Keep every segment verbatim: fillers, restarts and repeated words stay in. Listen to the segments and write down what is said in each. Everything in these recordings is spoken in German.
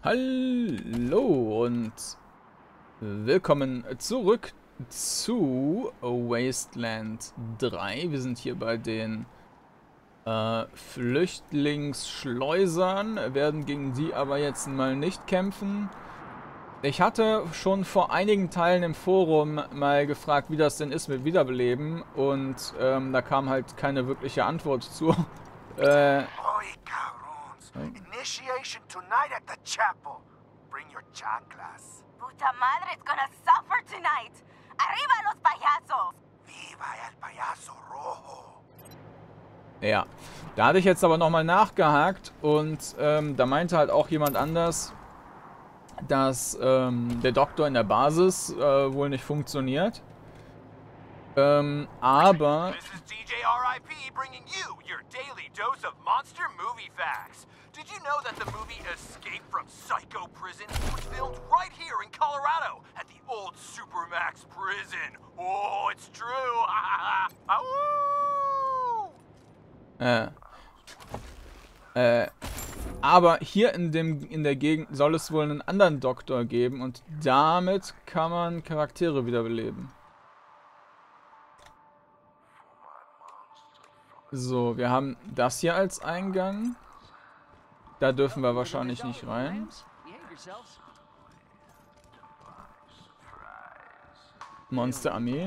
Hallo und willkommen zurück zu Wasteland drei. Wir sind hier bei den äh, Flüchtlingsschleusern, werden gegen die aber jetzt mal nicht kämpfen. Ich hatte schon vor einigen Teilen im Forum mal gefragt, wie das denn ist mit Wiederbeleben, und ähm, da kam halt keine wirkliche Antwort zu. äh, Initiation tonight at the chapel. Bring your chanclas. Puta madre, it's gonna suffer tonight. Arriba los payasos. Viva el payaso rojo. Ja, da hatte ich jetzt aber nochmal nachgehakt und ähm, da meinte halt auch jemand anders, dass ähm, der Doktor in der Basis äh, wohl nicht funktioniert. Ähm, aber... This is D J R I P bringing you your daily dose of monster movie facts. Did you know that the movie Escape from Psycho Prison was filmed right here in Colorado at the old Supermax prison? Oh, it's true. Äh. Äh. Aber hier in dem in der Gegend soll es wohl einen anderen Doktor geben und damit kann man Charaktere wiederbeleben. So, wir haben das hier als Eingang. Da dürfen wir wahrscheinlich nicht rein. Monsterarmee.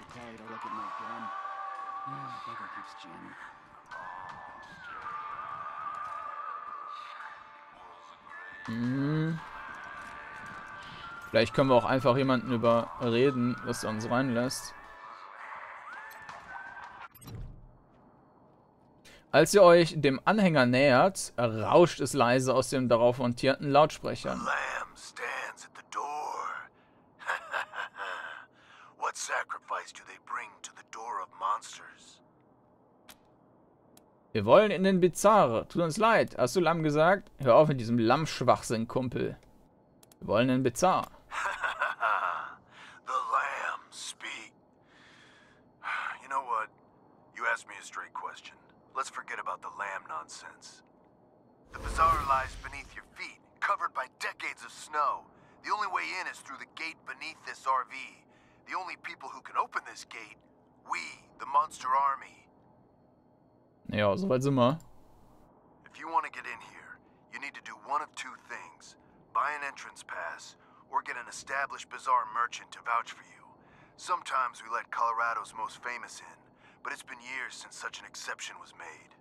Hm. Vielleicht können wir auch einfach jemanden überreden, dass er uns reinlässt. Als ihr euch dem Anhänger nähert, rauscht es leise aus den darauf montierten Lautsprechern. Lamb stands at the door. What sacrifice do they bring to the door of monsters? Wir wollen in den Bizarre. Tut uns leid. Hast du Lamm gesagt? Hör auf mit diesem Lamm-Schwachsinn, Kumpel. Wir wollen in den Bizarre. The lamb speak. You know what? You asked me a straight question. Let's forget about the lamb nonsense. The bazaar lies beneath your feet, covered by decades of snow. The only way in is through the gate beneath this R V. The only people who can open this gate, we, the Monster Army. Ja, soweit sind wir. If you want to get in here, you need to do one of two things. Buy an entrance pass, or get an established bazaar merchant to vouch for you. Sometimes we let Colorado's most famous in, but it's been years since such an exception was made.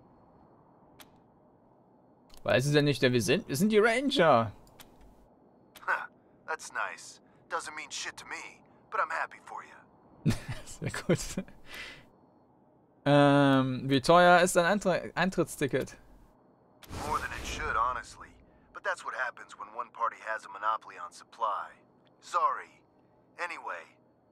Weißt du denn nicht, wer wir sind? Wir sind die Ranger. Huh, that's nice. Doesn't mean shit to me, but I'm happy for you. Sehr gut. Ähm, wie teuer ist ein Eintre Eintrittsticket? More than it should, honestly. But that's what happens when one party has a monopoly on supply. Sorry. Anyway.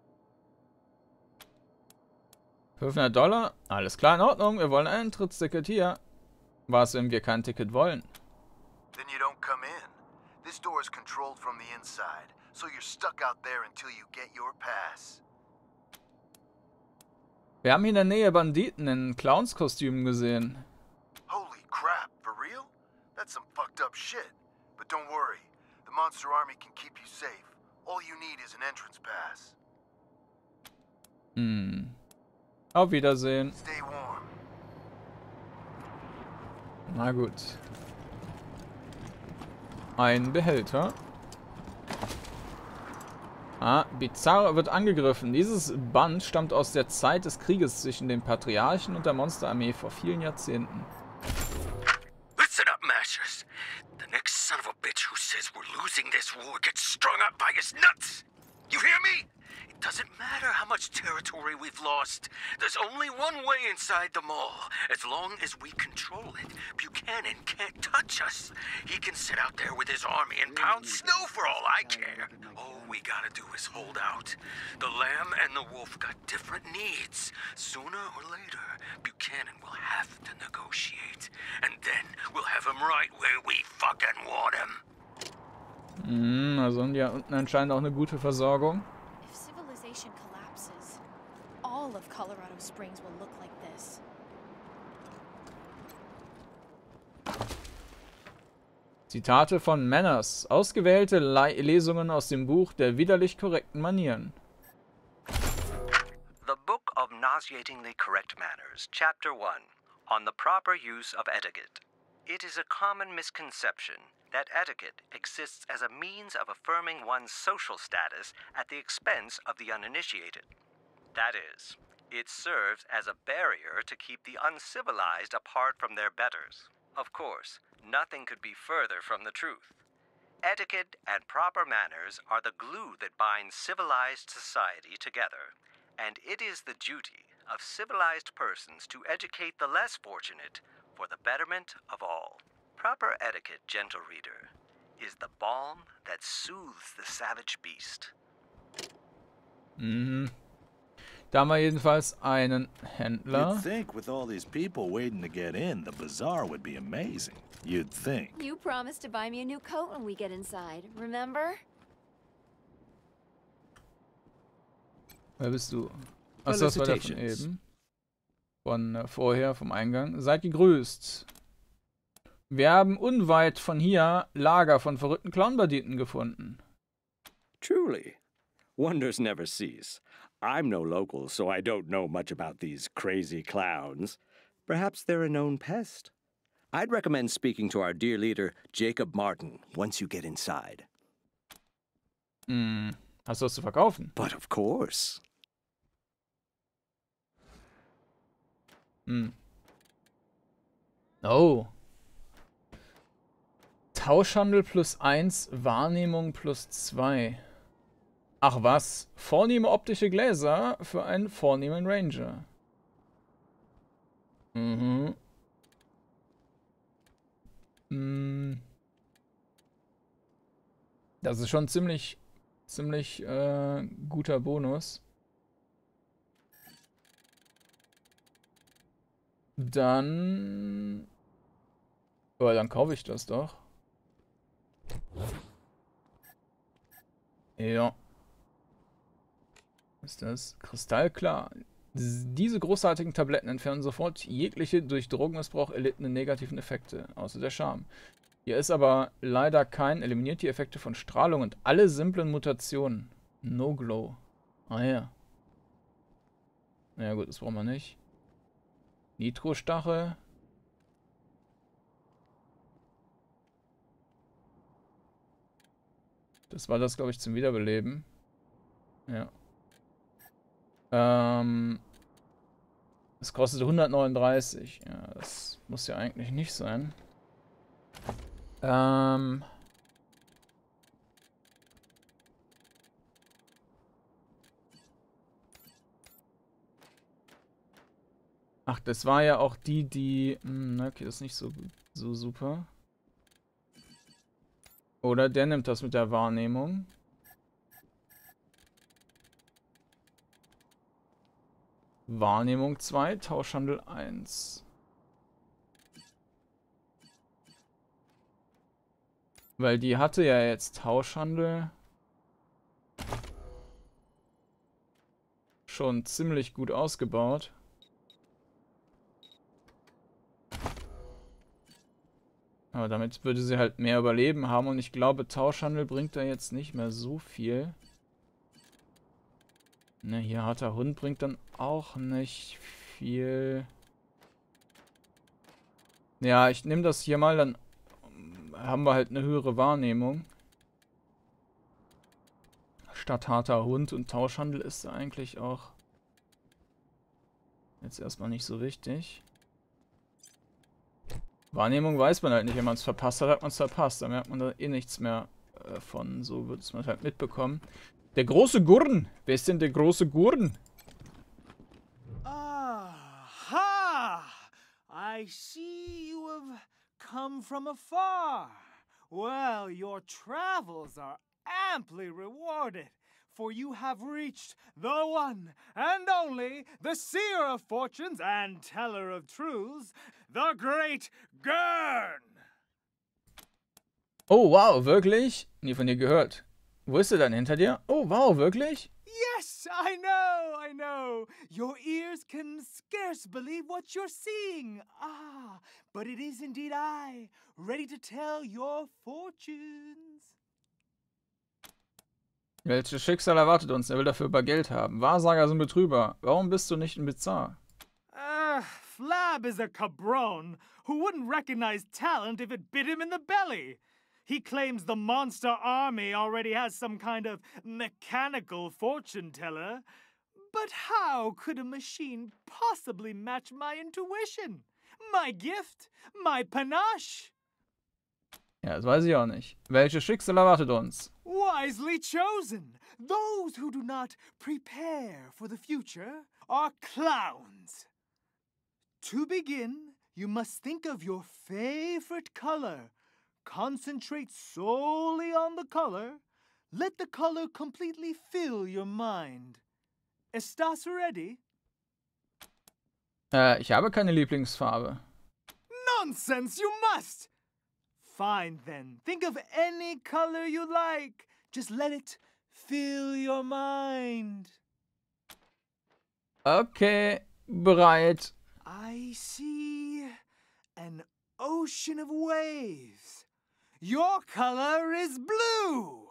fünfhundert Dollar? Alles klar, in Ordnung. Wir wollen ein Eintrittsticket hier. Was, wenn wir kein Ticket wollen? Then you don't come in. This door is controlled from the inside, so you're stuck out there until you get your pass. Wir haben hier in der Nähe Banditen in Clownskostümen gesehen. Holy crap, for real? That's some fucked up shit. But don't worry, the Monster Army can keep you safe. All you need is an entrance pass. Hm. Auf Wiedersehen. Stay warm. Na gut. Ein Behälter. Ah, Bizarre wird angegriffen. Dieses Band stammt aus der Zeit des Krieges zwischen den Patriarchen und der Monsterarmee vor vielen Jahrzehnten. Listen up, Masters. The next son of a bitch who says we're losing this war gets strung up by his nuts. You hear me? It doesn't matter how much territory we've lost. There's only one way inside the mall. As long as we control it, Buchanan can't touch us. He can sit out there with his army and pound snow for all I care. All we gotta do is hold out. The lamb and the wolf got different needs. Sooner or later, Buchanan will have to negotiate. And then we'll have him right where we fucking want him. Hm, also haben die ja unten anscheinend auch eine gute Versorgung. If civilization collapses, all of Colorado Springs will look like this. Zitate von Manners. Ausgewählte Le Lesungen aus dem Buch der widerlich korrekten Manieren. The Book of Nauseatingly Correct Manners, Chapter one, on the proper use of etiquette. It is a common misconception that etiquette exists as a means of affirming one's social status at the expense of the uninitiated. That is, it serves as a barrier to keep the uncivilized apart from their betters. Of course, nothing could be further from the truth. Etiquette and proper manners are the glue that binds civilized society together, and it is the duty of civilized persons to educate the less fortunate for the betterment of all. Proper etiquette, gentle reader, is the balm that soothes the savage beast. Mhm. Da haben wir jedenfalls einen Händler. You'd think with all these people waiting to get in, the bazaar would be amazing. You'd think. You promised to buy me a new coat when we get inside, remember? Wer bist du? Achso, das war der von eben. Von äh, vorher, vom Eingang. Seid gegrüßt. Wir haben unweit von hier Lager von verrückten Clownbanditen gefunden. Truly. Wonders never cease. I'm no local, so I don't know much about these crazy clowns. Perhaps they're a known pest. I'd recommend speaking to our dear leader, Jacob Martin, once you get inside. Hm. Hast du was zu verkaufen? But of course. Hm. Oh. Tauschhandel plus eins, Wahrnehmung plus zwei. Ach was, vornehme optische Gläser für einen vornehmen Ranger. Mhm. Hm. Das ist schon ziemlich, ziemlich äh, guter Bonus. Dann... Oh, dann kaufe ich das doch. Ja. Was ist das? Kristallklar. Diese großartigen Tabletten entfernen sofort jegliche durch Drogenmissbrauch erlittene negativen Effekte, außer der Charme. Hier ist aber leider kein, eliminiert die Effekte von Strahlung und alle simplen Mutationen. No Glow. Ah ja. Ja gut, das brauchen wir nicht. Nitrostachel. Das war das, glaube ich, zum Wiederbeleben. Ja. Ähm. Es kostet hundertneununddreißig. Ja, das muss ja eigentlich nicht sein. Ähm. Ach, das war ja auch die, die... Hm, okay, das ist nicht so, so super. Oder der nimmt das mit der Wahrnehmung. Wahrnehmung zwei, Tauschhandel eins. Weil die hatte ja jetzt Tauschhandel schon ziemlich gut ausgebaut. Aber damit würde sie halt mehr Überleben haben und ich glaube, Tauschhandel bringt da jetzt nicht mehr so viel. Ne, hier harter Hund bringt dann auch nicht viel. Ja, ich nehme das hier mal, dann haben wir halt eine höhere Wahrnehmung. Statt harter Hund und Tauschhandel ist da eigentlich auch jetzt erstmal nicht so wichtig. Wahrnehmung weiß man halt nicht. Wenn man es verpasst hat, hat man es verpasst. Da merkt man da eh nichts mehr äh, von. So wird es man halt mitbekommen. Der große Gurren. Wer ist denn der große Gurren? Aha! I see you have come from afar. Well, your travels are amply rewarded, for you have reached the one and only, the seer of fortunes and teller of truths, the great Gurn! Oh, wow, wirklich? Nie von dir gehört. Wo ist er dann? Hinter dir? Oh, wow, wirklich? Yes, I know, I know. Your ears can scarce believe what you're seeing. Ah, but it is indeed I, ready to tell your fortunes. Welches Schicksal erwartet uns? Er will dafür über Geld haben. Wahrsager sind Betrüger. Warum bist du nicht in Bizarre? Uh, Flab is a cabron who wouldn't recognize talent if it bit him in the belly. He claims the monster army already has some kind of mechanical fortune teller. But how could a machine possibly match my intuition? My gift? My panache? Ja, das weiß ich auch nicht. Welches Schicksal erwartet uns? Wisely chosen. Those who do not prepare for the future are clowns. To begin, you must think of your favorite color. Concentrate solely on the color. Let the color completely fill your mind. Estás ready? Äh, ich habe keine Lieblingsfarbe. Nonsense, you must! Fine then. Think of any color you like. Just let it fill your mind. Okay, bereit. I see an ocean of waves. Your color is blue.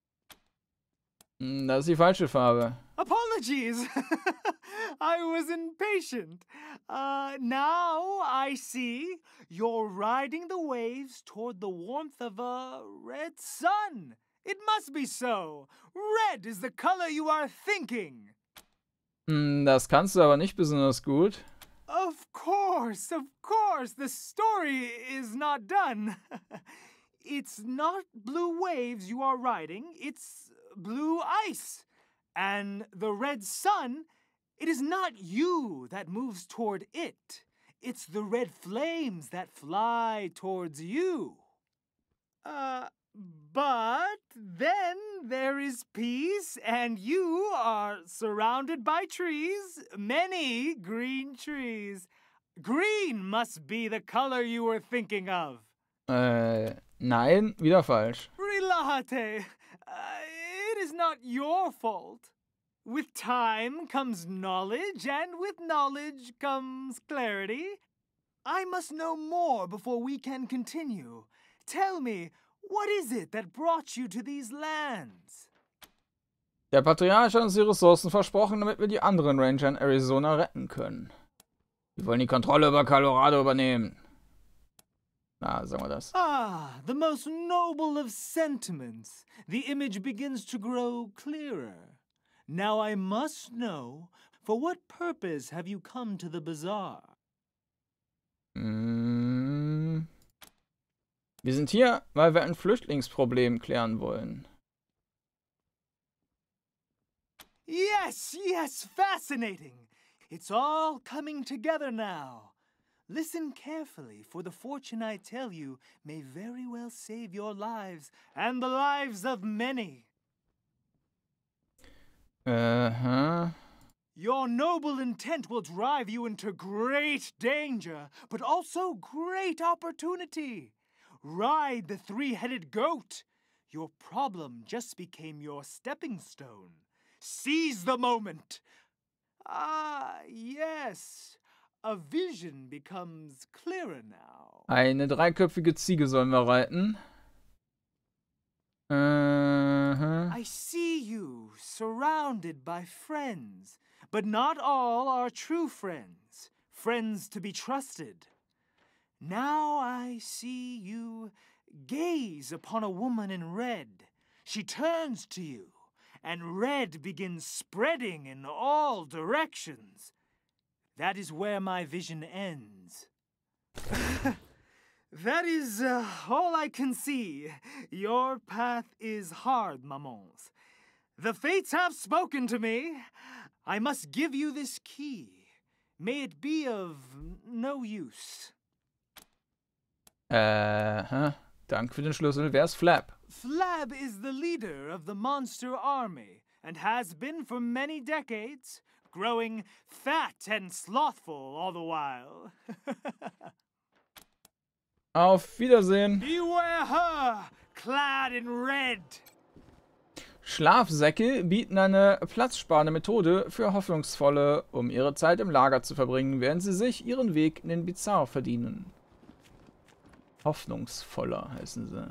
Das ist die falsche Farbe. Apologies. I was impatient. Uh, now I see you're riding the waves toward the warmth of a red sun. It must be so. Red is the color you are thinking. Das kannst du aber nicht besonders gut. Of course, of course. The story is not done. It's not blue waves you are riding. It's blue ice. And the red sun, it is not you that moves toward it. It's the red flames that fly towards you. Uh, but then there is peace, and you are surrounded by trees, many green trees. Green must be the color you were thinking of. Äh, nein, wieder falsch. Relájate. Uh, it is not your fault. With time comes knowledge, and with knowledge comes clarity. I must know more before we can continue. Tell me, what is it that brought you to these lands? Der Patriarch hat uns die Ressourcen versprochen, damit wir die anderen Ranger in Arizona retten können. Wir wollen die Kontrolle über Colorado übernehmen. Na, sagen wir das. Ah, the most noble of sentiments. The image begins to grow clearer. Now I must know, for what purpose have you come to the bazaar? Mm. Wir sind hier, weil wir ein Flüchtlingsproblem klären wollen. Yes, yes, fascinating. It's all coming together now. Listen carefully, for the fortune I tell you may very well save your lives and the lives of many. Uh-huh. Your noble intent will drive you into great danger, but also great opportunity. Ride the three-headed goat. Your problem just became your stepping stone. Seize the moment. Ah, yes. A vision becomes clearer now. Eine dreiköpfige Ziege sollen wir reiten. Uh-huh. I see you surrounded by friends, but not all are true friends, friends to be trusted. Now I see you gaze upon a woman in red. She turns to you, and red begins spreading in all directions. That is where my vision ends. That is uh, all I can see. Your path is hard, mamans. The fates have spoken to me. I must give you this key. May it be of no use. Uh-huh. Dank für den Schlüssel. Wer ist Flab? Flab is the leader of the monster army and has been for many decades, growing fat and slothful all the while. Auf Wiedersehen. Beware her, clad in red. Schlafsäcke bieten eine platzsparende Methode für Hoffnungsvolle, um ihre Zeit im Lager zu verbringen, während sie sich ihren Weg in den Bizarre verdienen. Hoffnungsvoller heißen sie.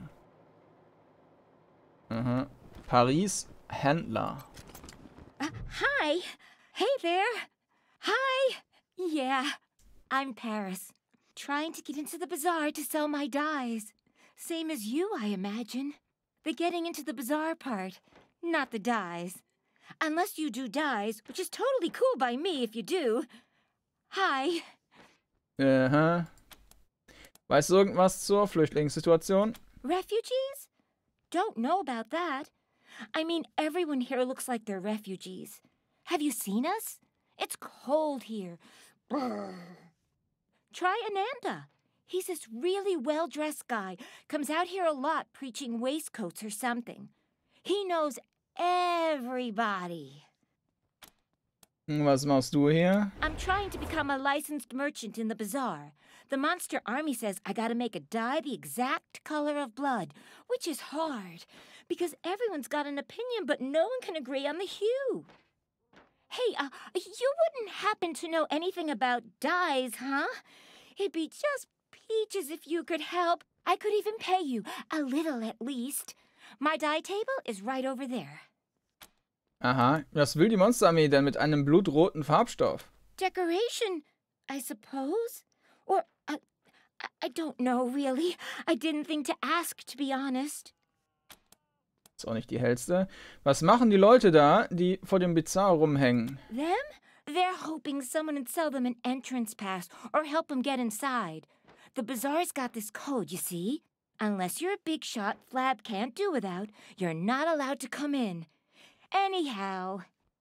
Aha. Paris Händler. Uh, hi. Hey there. Hi. Yeah, I'm Paris. Trying to get into the bazaar to sell my dyes. Same as you, I imagine. The getting into the bazaar part, not the dyes. Unless you do dyes, which is totally cool by me if you do. Hi. Aha. Weißt du irgendwas zur Flüchtlingssituation? Refugees? Don't know about that. I mean, everyone here looks like they're refugees. Have you seen us? It's cold here. Brr. Try Ananda. He's this really well-dressed guy. Comes out here a lot preaching waistcoats or something. He knows everybody. Was machst du hier? I'm trying to become a licensed merchant in the bazaar. The Monster Army says I gotta make a dye the exact color of blood, which is hard, because everyone's got an opinion, but no one can agree on the hue. Hey, uh, you wouldn't happen to know anything about dyes, huh? It'd be just peaches if you could help. I could even pay you, a little at least. My dye table is right over there. Aha, was will die Monsterarmee denn mit einem blutroten Farbstoff? Decoration, I suppose? Or, uh, I don't know, really. I didn't think to ask, to be honest. Ist auch nicht die hellste. Was machen die Leute da, die vor dem Bizarre rumhängen? Them? They're hoping someone would sell them an entrance pass or help them get inside. The bazaar's got this code, you see? Unless you're a big shot Flab can't do without, you're not allowed to come in. Anyhow.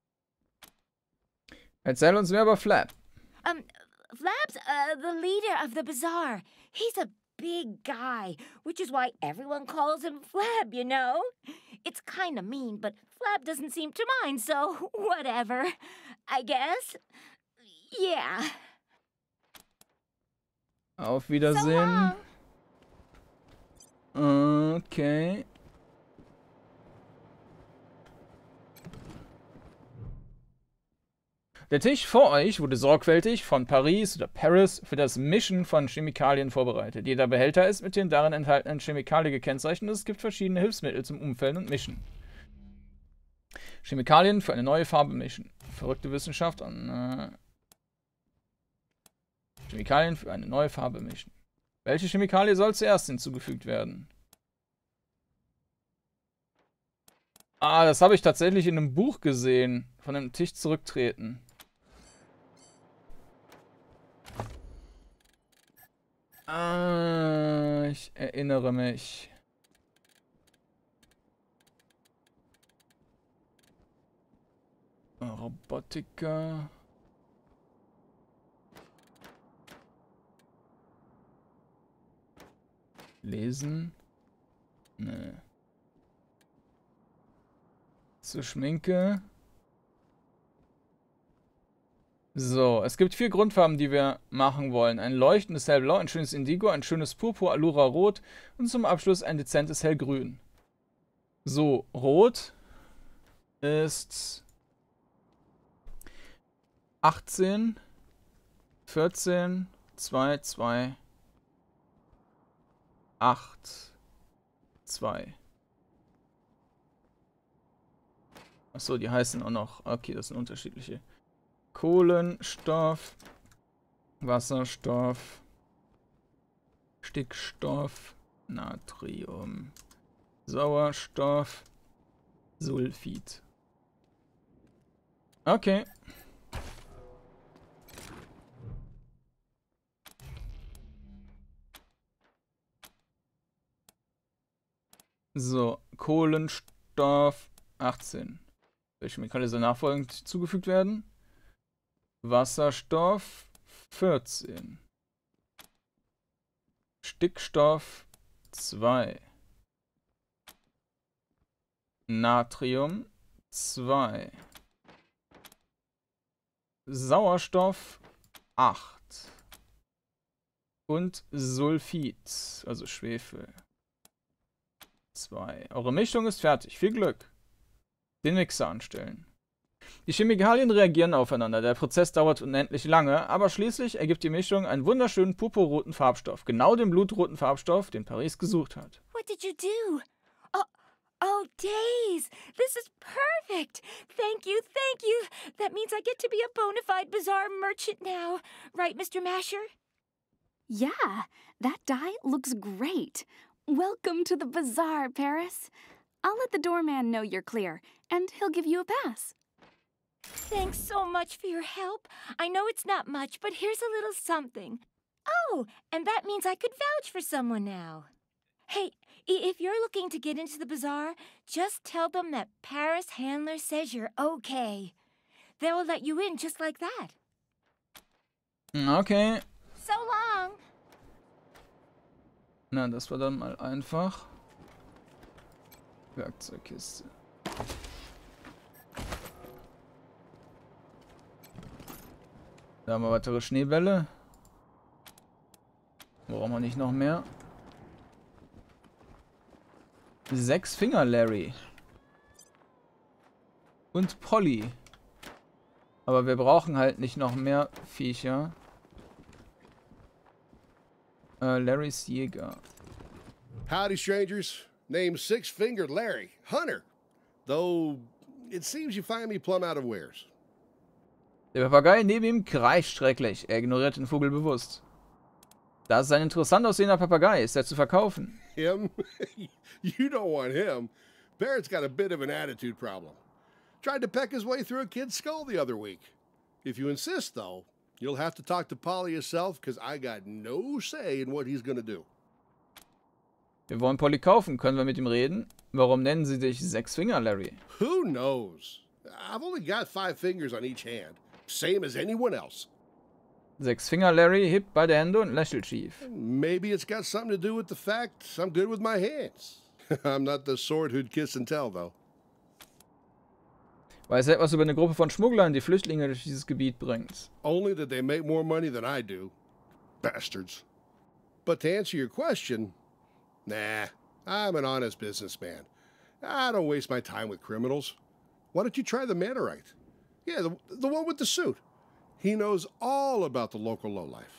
Erzähl uns mehr über Flab. Um, Flab's uh, the leader of the bazaar. He's a big guy, which is why everyone calls him Flab, you know? It's kinda mean, but Flab doesn't seem to mind, so whatever. I guess. Yeah. Auf Wiedersehen. So okay. Der Tisch vor euch wurde sorgfältig von Paris oder Paris für das Mischen von Chemikalien vorbereitet. Jeder Behälter ist mit den darin enthaltenen Chemikalien gekennzeichnet und es gibt verschiedene Hilfsmittel zum Umfällen und Mischen. Chemikalien für eine neue Farbe mischen. Verrückte Wissenschaft und äh Chemikalien für eine neue Farbe mischen. Welche Chemikalie soll zuerst hinzugefügt werden? Ah, das habe ich tatsächlich in einem Buch gesehen. Von dem Tisch zurücktreten. Ah, ich erinnere mich. Robotiker. Lesen. Nee. Zur Schminke. So, es gibt vier Grundfarben, die wir machen wollen. Ein leuchtendes Hellblau, ein schönes Indigo, ein schönes Purpur, Allura Rot und zum Abschluss ein dezentes Hellgrün. So, Rot ist achtzehn, vierzehn, zwei, zwei, acht, zwei. Achso, die heißen auch noch. Okay, das sind unterschiedliche. Kohlenstoff, Wasserstoff, Stickstoff, Natrium, Sauerstoff, Sulfid. Okay. So, Kohlenstoff achtzehn. Welche Chemikalien soll nachfolgend zugefügt werden? Wasserstoff vierzehn. Stickstoff zwei. Natrium zwei. Sauerstoff acht. Und Sulfid, also Schwefel zwei. Eure Mischung ist fertig. Viel Glück. Den Mixer anstellen. Die Chemikalien reagieren aufeinander. Der Prozess dauert unendlich lange, aber schließlich ergibt die Mischung einen wunderschönen purpurroten Farbstoff. Genau den blutroten Farbstoff, den Paris gesucht hat. What did you do? Oh, oh, Days! This is perfect! Thank you, thank you! That means I get to be a bona fide bazaar merchant now. Right, Mister Masher? Yeah, that dye looks great. Welcome to the bazaar, Paris. I'll let the doorman know you're clear, and he'll give you a pass. Thanks so much for your help. I know it's not much, but here's a little something. Oh, and that means I could vouch for someone now. Hey, if you're looking to get into the bazaar, just tell them that Paris Handler says you're okay. They will let you in just like that. Okay. So long. Na, das war dann mal einfach. Werkzeugkiste. Da haben wir weitere Schneebälle. Brauchen wir nicht noch mehr. Sechs Finger Larry. Und Polly. Aber wir brauchen halt nicht noch mehr Viecher. Äh, Larrys Jäger. Howdy, strangers. Name's Six-Fingered Larry. Hunter. Though, it seems you find me plumb out of wares. Der Papagei neben ihm kreischt schrecklich. Er ignoriert den Vogel bewusst. Das ist ein interessant aussehender Papagei. Ist er zu verkaufen? Him? You don't want him. Barrett's got a bit of an attitude problem. Tried to peck his way through a kid's skull the other week. If you insist, though, you'll have to talk to Polly yourself, because I got no say in what he's gonna do. Wir wollen Polly kaufen. Können wir mit ihm reden? Warum nennen sie dich Sechsfinger, Larry? Who knows? I've only got five fingers on each hand. Same as anyone else. Sechsfinger Larry hebt beide Hände und lächelt schief. Maybe it's got something to do with the fact I'm good with my hands. I'm not the sort who'd kiss and tell, though. Weiß er etwas über eine Gruppe von Schmugglern, die Flüchtlinge durch dieses Gebiet bringt? Only that they make more money than I do. Bastards. But to answer your question, nah, I'm an honest businessman. I don't waste my time with criminals. Why don't you try the Mannerite? Yeah, the, the one with the suit. He knows all about the local lowlife.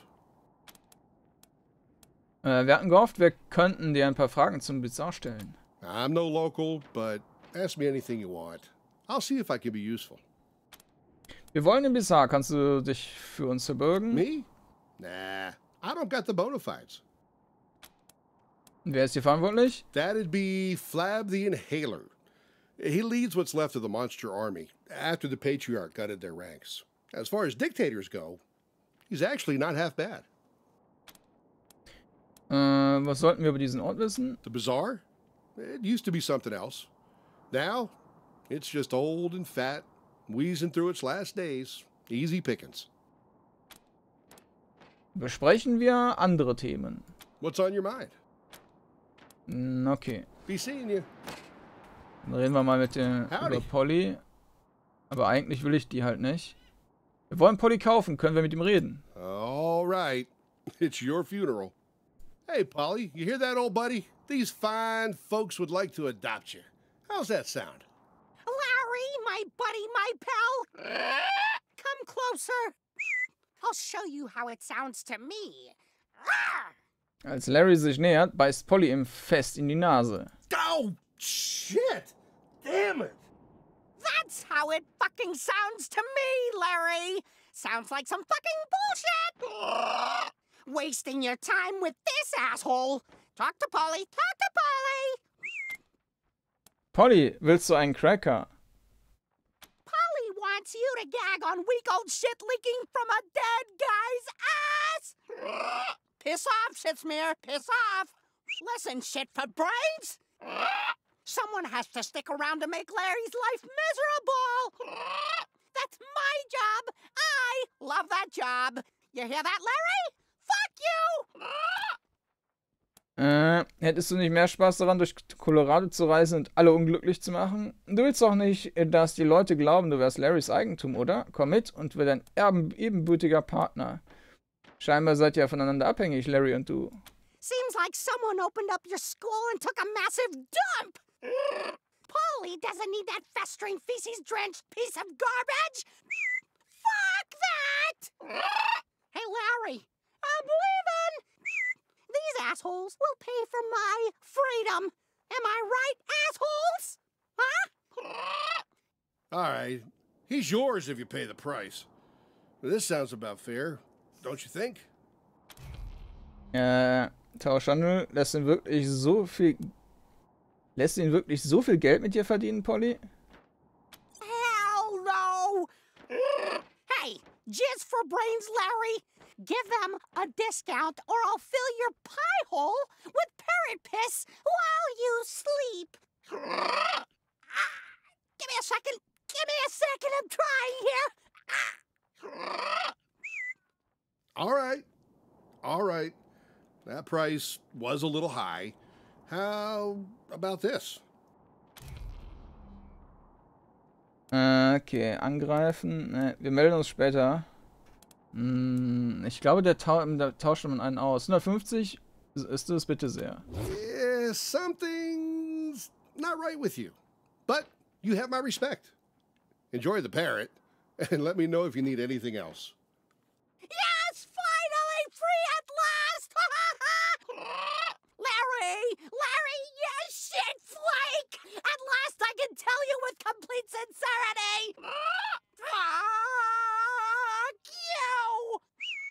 Äh, wir hatten gehofft, wir könnten dir ein paar Fragen zum Bizarre stellen. I'm no local, but ask me anything you want. I'll see if I can be useful. Wir wollen den Bizarre. Kannst du dich für uns verbürgen? Me? Nah, I don't got the bona fides. Wer ist hier verantwortlich? That'd be Flab the Inhaler. He leads what's left of the monster army after the Patriarch gutted their ranks. As far as dictators go, he's actually not half bad. Äh, was sollten wir über diesen Ort wissen? The Bazaar? It used to be something else. Now, it's just old and fat, wheezing through its last days. Easy pickings. Besprechen wir andere Themen. What's on your mind? Mm, okay. Be seeing you. Dann reden wir mal mit der Howdy. über Polly. Aber eigentlich will ich die halt nicht. Wir wollen Polly kaufen. Können wir mit ihm reden? All right. It's your funeral. Hey, Polly, you hear that, old buddy? These fine folks would like to adopt you. How's that sound? Larry, my buddy, my pal. Come closer. I'll show you how it sounds to me. Als Larry sich nähert, beißt Polly ihm fest in die Nase. Oh, shit! Damn it! That's how it fucking sounds to me, Larry. Sounds like some fucking bullshit. Wasting your time with this asshole. Talk to Polly. Talk to Polly. Polly, willst du einen Cracker? Polly wants you to gag on weak old shit leaking from a dead guy's ass. Piss off, Shitsmear. Piss off. Listen, shit for brains. Someone has to stick around to make Larry's life miserable. That's my job. I love that job. You hear that, Larry? Fuck you! Äh, hättest du nicht mehr Spaß daran, durch Colorado zu reisen und alle unglücklich zu machen? Du willst doch nicht, dass die Leute glauben, du wärst Larrys Eigentum, oder? Komm mit und wir dein erben, ebenbürtiger Partner. Scheinbar seid ihr voneinander abhängig, Larry und du. Seems like someone opened up your skull and took a massive dump. Polly doesn't need that festering, feces-drenched piece of garbage. Fuck that! Hey, Larry, I'm leaving. These assholes will pay for my freedom. Am I right, assholes? Huh? All right. He's yours if you pay the price. This sounds about fair, don't you think? Äh, Tauschhandel lässt ihn wirklich so viel... Lässt ihn wirklich so viel Geld mit dir verdienen, Polly? Hell no! Hey, jizz for brains, Larry. Give them a discount or I'll fill your pie hole with parrot piss while you sleep. Give me a second. Give me a second. I'm trying here. All right. All right. That price was a little high. How about this? Okay, angreifen. Ne, wir melden uns später. Hm, ich glaube, der, Tau der tauscht man einen aus. hundertfünfzig ist es bitte sehr. Yeah, something's not right with you. But you have my respect. Enjoy the parrot, and let me know if you need anything else. Yes, finally free at last! Larry! Larry, yes, shit flake! At last I can tell you with complete sincerity! Fuck you!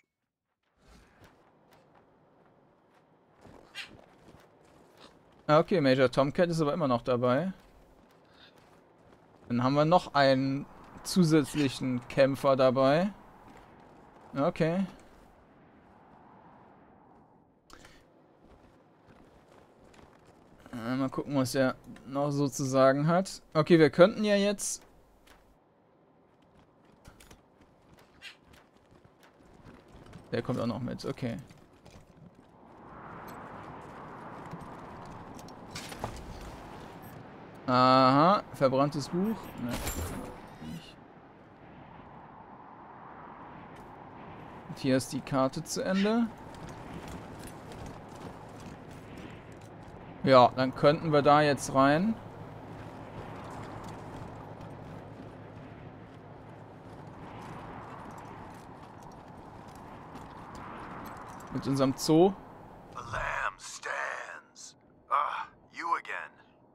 Okay, Major Tomcat ist aber immer noch dabei. Dann haben wir noch einen zusätzlichen Kämpfer dabei. Okay. Mal gucken, was er noch so zu sagen hat. Okay, wir könnten ja jetzt... Der kommt auch noch mit, okay. Aha, verbranntes Buch. Ne, nicht. Und hier ist die Karte zu Ende. Ja, dann könnten wir da jetzt rein. Mit unserem Zoo. The lamb stands. Ah, you again.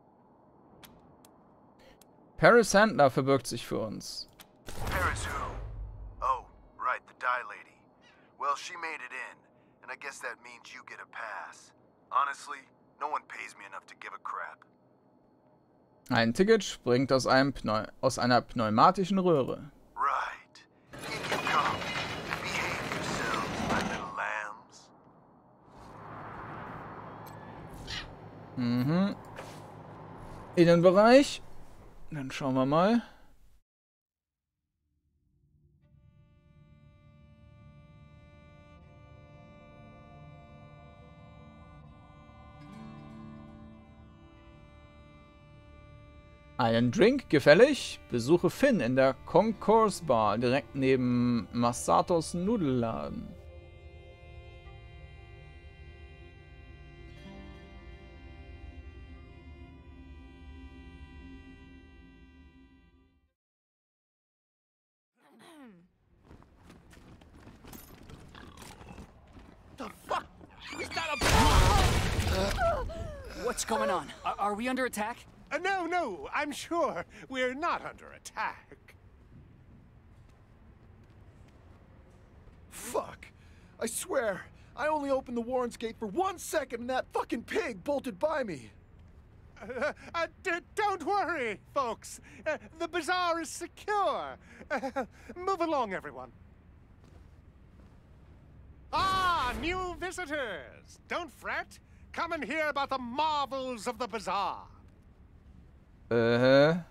Paris Handler verbirgt sich für uns. Paris who? Oh, right, the Dye Lady. Well, she made it in, and I guess that means you get a pass. Honestly, no one pays me enough to give a crap. Ein Ticket springt aus, einem Pneu aus einer pneumatischen Röhre. Right. In you come. Behave yourselves, my little lambs. Mhm. Innenbereich. Dann schauen wir mal. Einen Drink gefällig? Besuche Finn in der Concourse Bar direkt neben Masatos Nudelladen. The fuck? Is that a... What's going on? Are, are we under attack? Uh, no, no, I'm sure we're not under attack. Fuck. I swear, I only opened the Warren's gate for one second and that fucking pig bolted by me. Uh, uh, d don't worry, folks. Uh, the bazaar is secure. Uh, move along, everyone. Ah, new visitors. Don't fret. Come and hear about the marvels of the bazaar. Äh.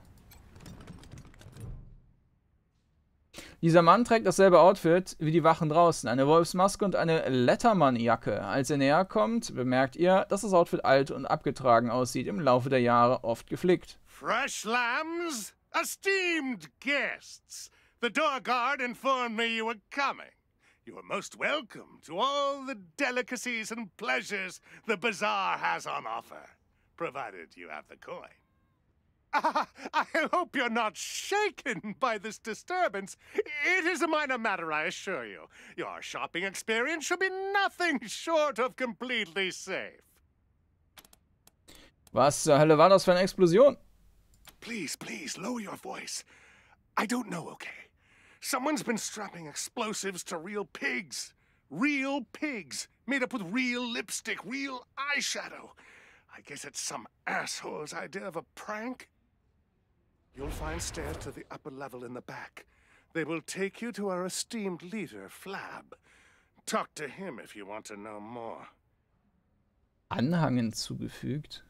Dieser Mann trägt dasselbe Outfit wie die Wachen draußen. Eine Wolfsmaske und eine Letterman-Jacke. Als er näher kommt, bemerkt ihr, dass das Outfit alt und abgetragen aussieht, im Laufe der Jahre oft geflickt. Fresh lambs, esteemed guests. The door guard informed me you were coming. You are most welcome to all the delicacies and pleasures the bazaar has on offer, provided you have the coin. Uh, I hope you're not shaken by this disturbance. It is a minor matter, I assure you. Your shopping experience should be nothing short of completely safe. Was zur Hölle war das für eine Explosion? Please, please, lower your voice. I don't know, okay? Someone's been strapping explosives to real pigs. Real pigs, made up with real lipstick, real eyeshadow. I guess it's some asshole's idea of a prank. You'll find stairs to the upper level in the back. They will take you to our esteemed leader, Flab. Talk to him if you want to know more. Anhang hinzugefügt.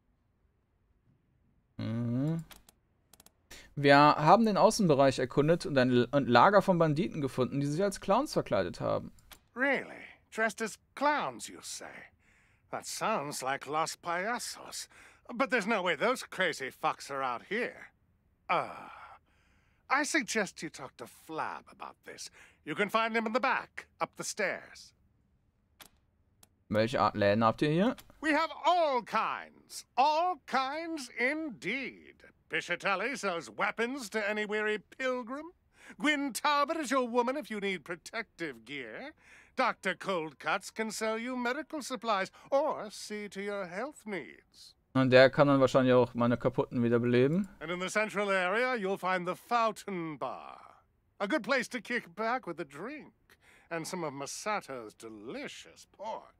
Mhm. Wir haben den Außenbereich erkundet und ein L- ein Lager von Banditen gefunden, die sich als Clowns verkleidet haben. Really? Dressed as clowns, you say? That sounds like Los Payasos. But there's no way those crazy fucks are out here. Ah. I suggest you talk to Flab about this. You can find him in the back, up the stairs. Welche Art Läden habt ihr hier? We have all kinds. All kinds indeed. Piscitelli sells weapons to any weary pilgrim. Gwyn Talbot is your woman if you need protective gear. Doctor Coldcuts can sell you medical supplies or see to your health needs. Und der kann dann wahrscheinlich auch meine kaputten wiederbeleben. And in the central area, you'll find the Fountain Bar. A good place to kick back with a drink and some of Masato's delicious pork.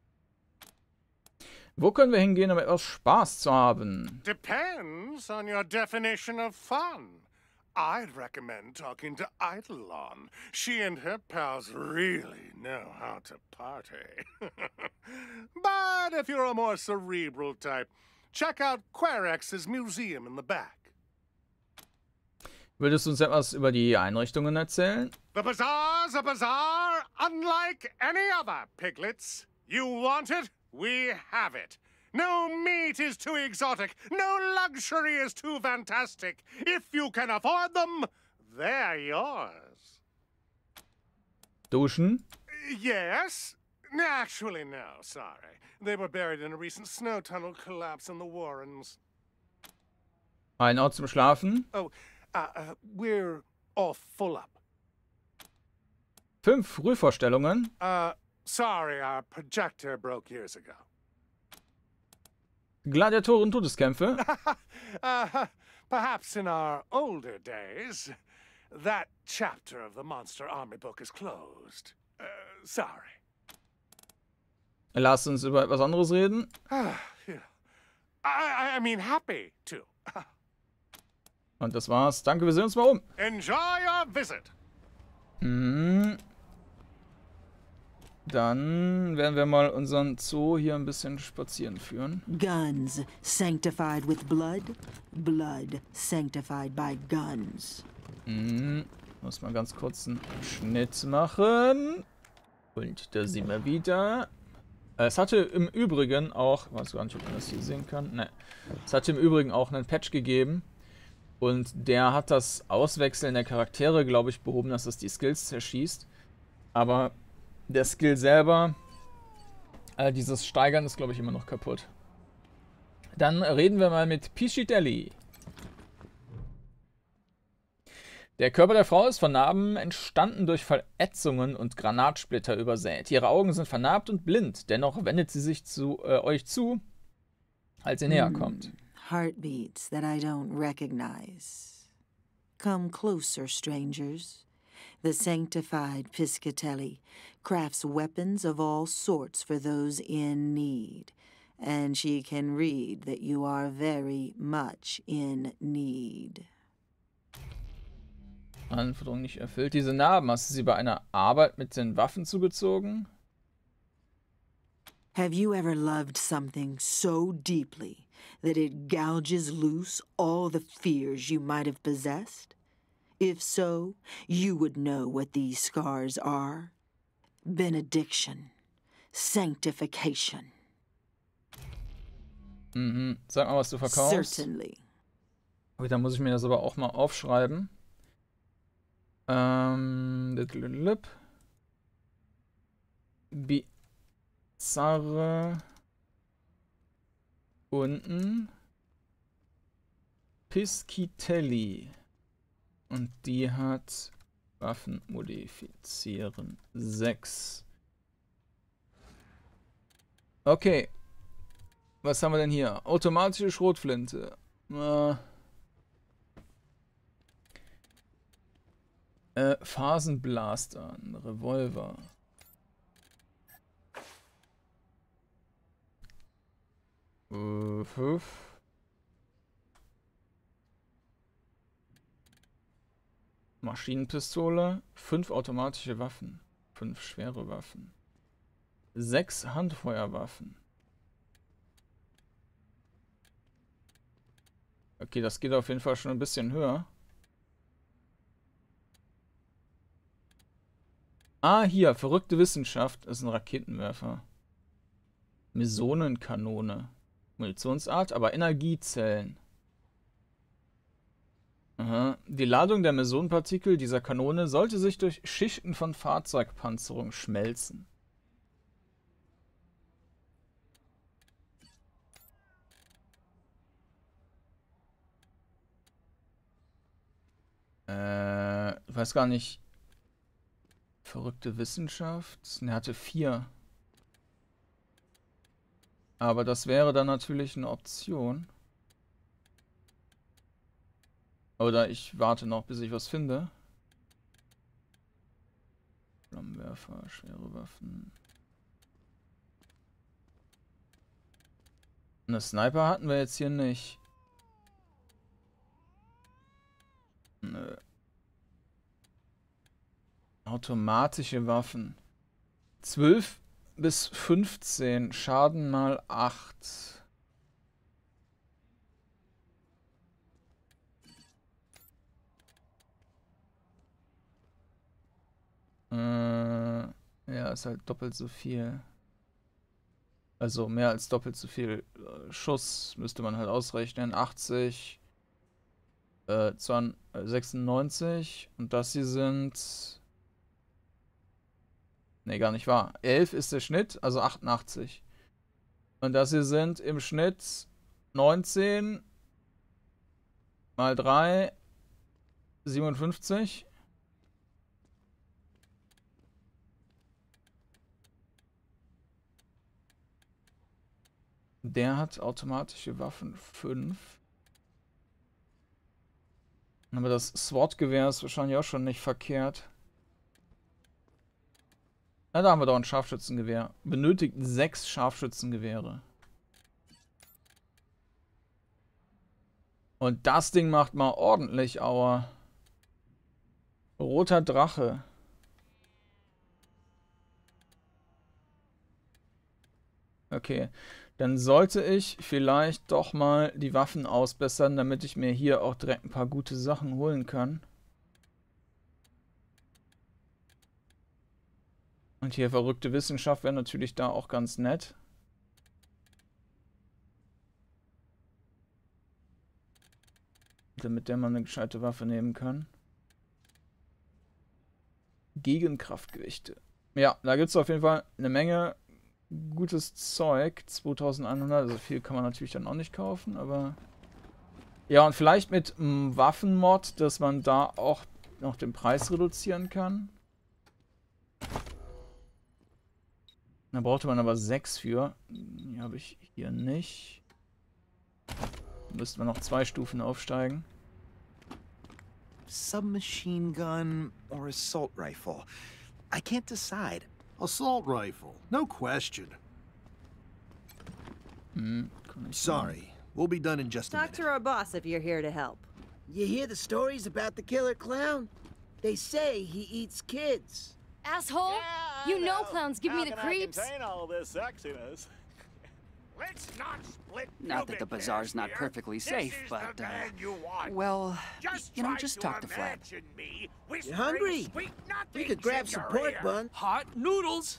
Wo können wir hingehen, um etwas Spaß zu haben? Depends on your definition of fun. I'd recommend talking to Eidolon. She and her pals really know how to party. But if you're a more cerebral type, check out Querex's museum in the back. Würdest du uns etwas über die Einrichtungen erzählen? The bazaar's a bazaar unlike any other, piglets. You want it? We have it. No meat is too exotic. No luxury is too fantastic. If you can afford them, they're yours. Duschen? Yes? Actually, no, sorry. They were buried in a recent snow tunnel collapse in the Warrens. Ein Ort zum Schlafen? Oh, uh, uh, we're all full up. Fünf Frühvorstellungen? Uh, sorry, our projector broke years ago. Gladiatoren Todeskämpfe? uh, perhaps in our older days, that chapter of the Monster Army book is closed. Uh, sorry. Lass uns über etwas anderes reden. I, I mean, happy to. Und das war's. Danke, wir sehen uns mal um. Enjoy your visit. Mhm. Dann werden wir mal unseren Zoo hier ein bisschen spazieren führen. Guns sanctified with blood, blood sanctified by guns. Mhm. Muss mal ganz kurz einen Schnitt machen. Und da sind wir wieder. Es hatte im Übrigen auch, ich weiß gar nicht, ob man das hier sehen kann. Ne. Es hatte im Übrigen auch einen Patch gegeben. Und der hat das Auswechseln der Charaktere, glaube ich, behoben, dass es die Skills zerschießt. Aber der Skill selber, äh, dieses Steigern, ist, glaube ich, immer noch kaputt. Dann reden wir mal mit Piscitelli. Der Körper der Frau ist von Narben entstanden durch Verätzungen und Granatsplitter übersät. Ihre Augen sind vernarbt und blind. Dennoch wendet sie sich zu äh, euch zu, als ihr näher kommt. Heartbeats that I don't recognize. Come closer, strangers. The sanctified Piscitelli crafts weapons of all sorts for those in need. And she can read that you are very much in need. Anforderung nicht erfüllt. Diese Narben, hast du sie bei einer Arbeit mit den Waffen zugezogen? Have you ever loved something so deeply that it gouges loose all the fears you might have possessed? If so, you would know what these scars are. Benediction. Sanctification. Mhm. Sag mal, was du verkaufst. Certainly. Okay, dann muss ich mir das aber auch mal aufschreiben. Ähm. Bizarre. Unten. Piscitelli. Und die hat Waffen modifizieren sechs. Okay. Was haben wir denn hier? Automatische Schrotflinte. Äh, äh, Phasenblaster. Ein Revolver. Äh, fünf. Maschinenpistole. Fünf automatische Waffen. Fünf schwere Waffen. Sechs Handfeuerwaffen. Okay, das geht auf jeden Fall schon ein bisschen höher. Ah, hier, verrückte Wissenschaft ist ein Raketenwerfer. Mesonenkanone. Munitionsart, aber Energiezellen. Aha. Die Ladung der Mesonenpartikel dieser Kanone sollte sich durch Schichten von Fahrzeugpanzerung schmelzen. Äh, ich weiß gar nicht. Verrückte Wissenschaft. Er hatte vier. Aber das wäre dann natürlich eine Option. Oder ich warte noch, bis ich was finde. Flammenwerfer, schwere Waffen. Eine Sniper hatten wir jetzt hier nicht. Nö. Automatische Waffen. zwölf bis fünfzehn. Schaden mal acht. Äh, ja, ist halt doppelt so viel. Also mehr als doppelt so viel äh, Schuss müsste man halt ausrechnen. achtzig. Äh, sechsundneunzig. Und das hier sind... Ne, gar nicht wahr. elf ist der Schnitt, also achtundachtzig. Und das hier sind im Schnitt neunzehn mal drei, siebenundfünfzig. Der hat automatische Waffen fünf. Aber das SWAT-Gewehr ist wahrscheinlich auch schon nicht verkehrt. Na, da haben wir doch ein Scharfschützengewehr. Benötigt sechs Scharfschützengewehre. Und das Ding macht mal ordentlich Aua. Roter Drache. Okay. Dann sollte ich vielleicht doch mal die Waffen ausbessern, damit ich mir hier auch direkt ein paar gute Sachen holen kann. Und hier verrückte Wissenschaft wäre natürlich da auch ganz nett. Damit der man eine gescheite Waffe nehmen kann. Gegenkraftgewichte. Ja, da gibt es auf jeden Fall eine Menge gutes Zeug. zweitausendeinhundert, also viel kann man natürlich dann auch nicht kaufen, aber... Ja, und vielleicht mit einem Waffenmod, dass man da auch noch den Preis reduzieren kann. Da brauchte man aber sechs für. Die habe ich hier nicht. Da müssten wir noch zwei Stufen aufsteigen. Submachine gun or assault rifle? I can't decide. Assault rifle, no question. Hm, Sorry, we'll be done in just a Talk minute. to our boss if you're here to help. You hear the stories about the killer clown? They say he eats kids. Asshole! You know clowns give me the creeps. All this sexiness. Let's not split. Not that the bazaar's not perfectly safe, but, uh, well, you know, just talk to Flab. You hungry? We could grab some pork bun. Hot noodles!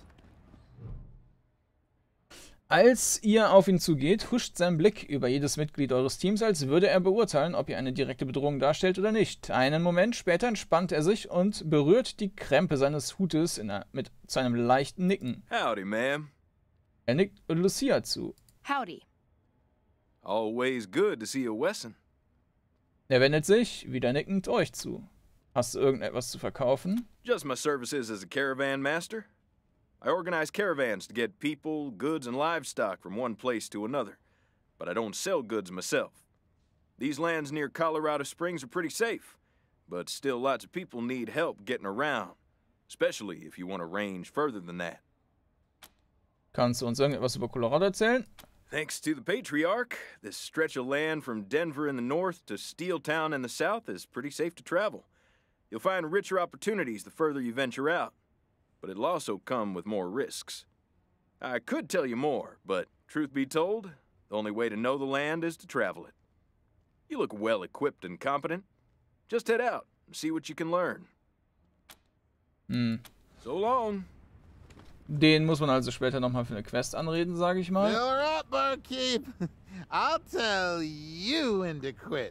Als ihr auf ihn zugeht, huscht sein Blick über jedes Mitglied eures Teams, als würde er beurteilen, ob ihr eine direkte Bedrohung darstellt oder nicht. Einen Moment später entspannt er sich und berührt die Krempe seines Hutes in, mit seinem leichten Nicken. Howdy, ma'am. Er nickt Lucia zu. Howdy. Always good to see a Wesson. Er wendet sich, wieder nickend, euch zu. Hast du irgendetwas zu verkaufen? Just my services as a caravan master. I organize caravans to get people, goods, and livestock from one place to another. But I don't sell goods myself. These lands near Colorado Springs are pretty safe, but still lots of people need help getting around, especially if you want to range further than that. Kannst du uns irgendetwas über Colorado erzählen? Thanks to the Patriarch, this stretch of land from Denver in the north to Steeltown in the south is pretty safe to travel. You'll find richer opportunities the further you venture out, but it'll also come with more risks. I could tell you more, but truth be told, the only way to know the land is to travel it. You look well equipped and competent. Just head out and see what you can learn. Hm. So long. Den muss man also später nochmal für eine Quest anreden, sage ich mal. You're up, barkeep. I'll tell you when to quit.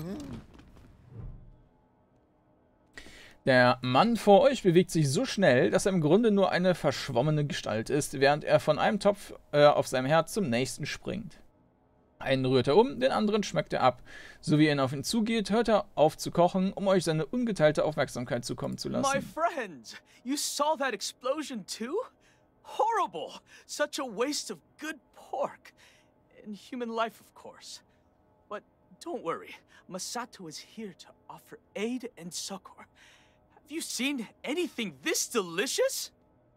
Der Mann vor euch bewegt sich so schnell, dass er im Grunde nur eine verschwommene Gestalt ist, während er von einem Topf äh, auf seinem Herd zum nächsten springt. Einen rührt er um, den anderen schmeckt er ab. So wie er auf ihn zugeht, hört er auf zu kochen, um euch seine ungeteilte Aufmerksamkeit zukommen zu lassen. My friend, you saw that explosion too? Horrible! Such a waste of good pork. And human life, of course. But don't worry, Masato is here to offer aid and succor. Have you seen anything this delicious?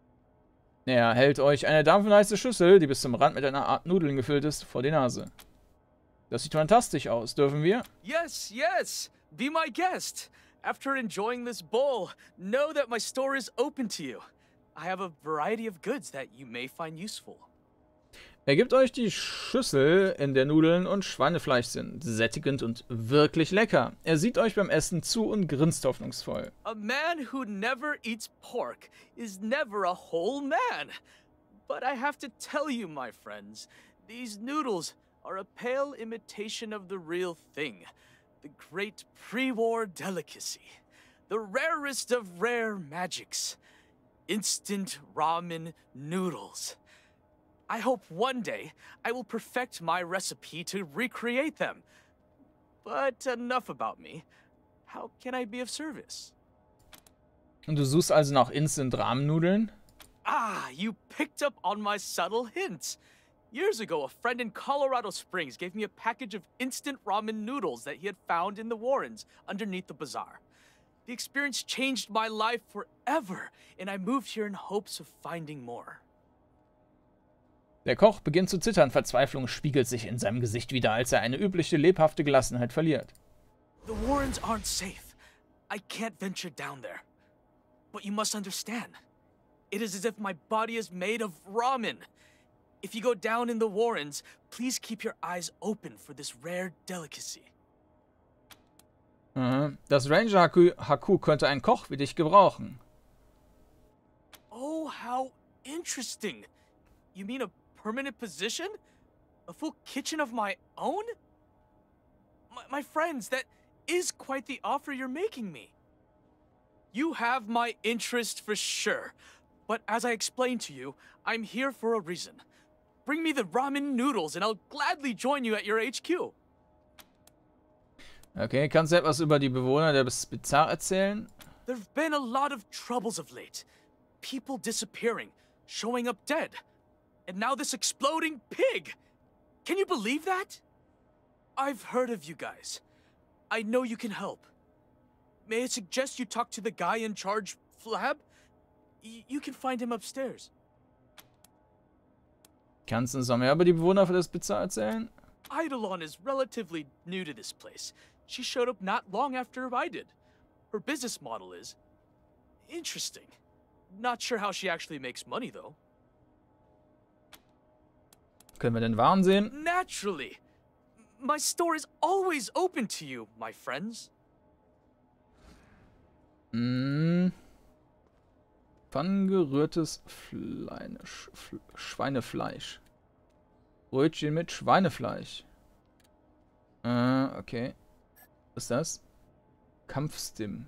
Er hält euch eine dampfneiße Schüssel, die bis zum Rand mit einer Art Nudeln gefüllt ist, vor die Nase. Das sieht fantastisch aus, dürfen wir? Yes, yes. Be my guest. After enjoying this bowl, know that my store is open to you. I have a variety of goods that you may find useful. Er gibt euch die Schüssel, in der Nudeln und Schweinefleisch sind. Sättigend und wirklich lecker. Er sieht euch beim Essen zu und grinst hoffnungsvoll. A man who never eats pork is never a whole man. But I have to tell you, my friends, these noodles are a pale imitation of the real thing. The great pre-war delicacy. The rarest of rare magics. Instant ramen noodles. I hope one day I will perfect my recipe to recreate them. But enough about me. How can I be of service? Und du suchst also nach Instant Ramen-Nudeln? Ah, you picked up on my subtle hint. Years ago, a friend in Colorado Springs gave me a package of instant ramen noodles that he had found in the Warrens underneath the bazaar. The experience changed my life forever, and I moved here in hopes of finding more. Der Koch beginnt zu zittern, Verzweiflung spiegelt sich in seinem Gesicht wider, als er eine übliche, lebhafte Gelassenheit verliert. The Warrens aren't safe. I can't venture down there. But you must understand, it is as if my body is made of ramen. If you go down in the Warrens, please keep your eyes open for this rare delicacy. Mhm. Das Ranger Haku, Haku könnte einen Koch wie dich gebrauchen. Oh, how interesting. You mean a permanent position? A full kitchen of my own? My, my friends, that is quite the offer you're making me. You have my interest for sure. But as I explained to you, I'm here for a reason. Bring me the ramen noodles and I'll gladly join you at your H Q. Okay, kannst du etwas über die Bewohner der Bizarre erzählen? There've been a lot of troubles of late. People disappearing, showing up dead. And now this exploding pig! Can you believe that? I've heard of you guys. I know you can help. May I suggest you talk to the guy in charge, Flab? Y you can find him upstairs. Kannst du uns noch mehr über die Bewohner des Bizarre erzählen? Eidolon is relatively new to this place. She showed up not long after I did. Her business model is interesting. Not sure how she actually makes money, though. Können wir den Waren sehen? Naturally. My store is always open to you, my friends. Mm. Pfannengerührtes Fleisch, Schweinefleisch. Brötchen mit Schweinefleisch. Äh, okay. Was ist das? Kampfstim.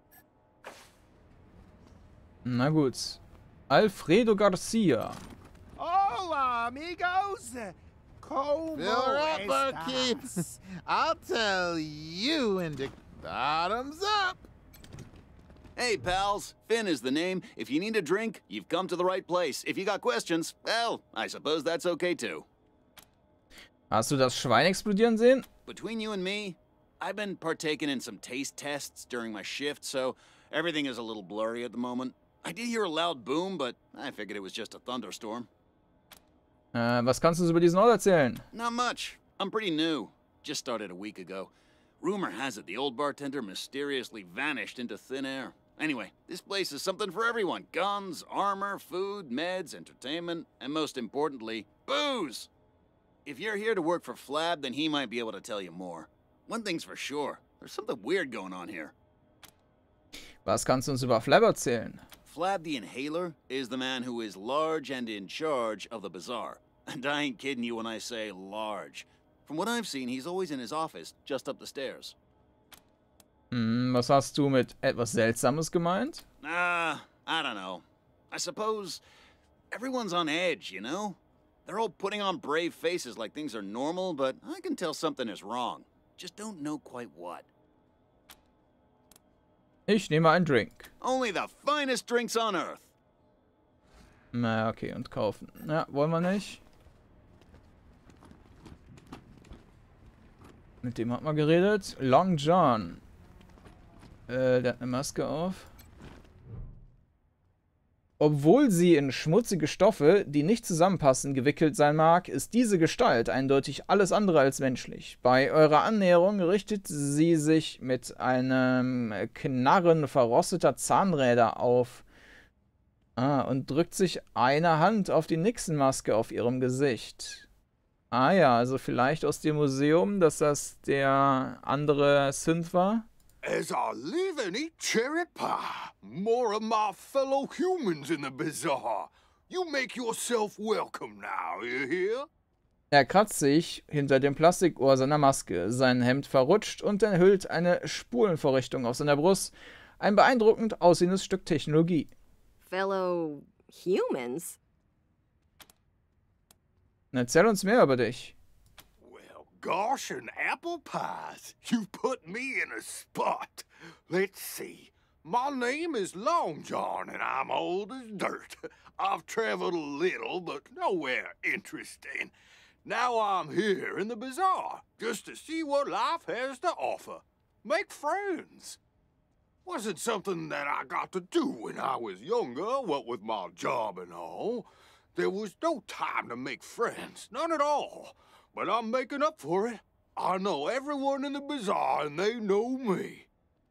Na gut. Alfredo Garcia. Hola, amigos. Fill her up, barkeep. I'll tell you in the bottoms up. Hey, pals. Finn is the name. If you need a drink, you've come to the right place. If you got questions, well, I suppose that's okay too. Hast du das Schwein explodieren sehen? Between you and me, I've been partaking in some taste tests during my shift, so everything is a little blurry at the moment. I did hear a loud boom, but I figured it was just a thunderstorm. Äh, was kannst du uns über diesen Ort erzählen? Not much. I'm pretty new. Just started a week ago. Rumor has it the old bartender mysteriously vanished into thin air. Anyway, this place is something for everyone. Guns, armor, food, meds, entertainment, and most importantly, booze! If you're here to work for Flab, then he might be able to tell you more. One thing's for sure, there's something weird going on here. Was kannst du uns über Flab erzählen? Flab the Inhaler is the man who is large and in charge of the bazaar. And I ain't kidding you when I say large. From what I've seen, he's always in his office, just up the stairs. Hm, was hast du mit etwas Seltsames gemeint? Ah, uh, I don't know. I suppose everyone's on edge, you know? They're all putting on brave faces like things are normal, but I can tell something is wrong. Just don't know quite what. Ich nehme einen Drink. Only the finest drinks on earth. Na, okay, und kaufen. Ja, wollen wir nicht. Mit dem hat man geredet. Long John. Äh, der hat eine Maske auf. Obwohl sie in schmutzige Stoffe, die nicht zusammenpassen, gewickelt sein mag, ist diese Gestalt eindeutig alles andere als menschlich. Bei eurer Annäherung richtet sie sich mit einem Knarren verrosteter Zahnräder auf. Ah, und drückt sich eine Hand auf die Nixon-Maske auf ihrem Gesicht. Ah ja, also vielleicht aus dem Museum, dass das der andere Synth war? As I live and eat cherry pie, more of my fellow humans in the bazaar. You make yourself welcome now, you hear? Er kratzt sich hinter dem Plastikohr seiner Maske. Sein Hemd verrutscht und enthüllt eine Spulenvorrichtung auf seiner Brust. Ein beeindruckend aussehendes Stück Technologie. Fellow humans? Erzähl uns mehr über dich. Gosh and apple pies, you put me in a spot. Let's see. My name is Long John and I'm old as dirt. I've traveled a little, but nowhere interesting. Now I'm here in the bazaar, just to see what life has to offer. Make friends. Wasn't something that I got to do when I was younger, what with my job and all. There was no time to make friends, none at all. But I'm making up for it. I know everyone in the bazaar and they know me.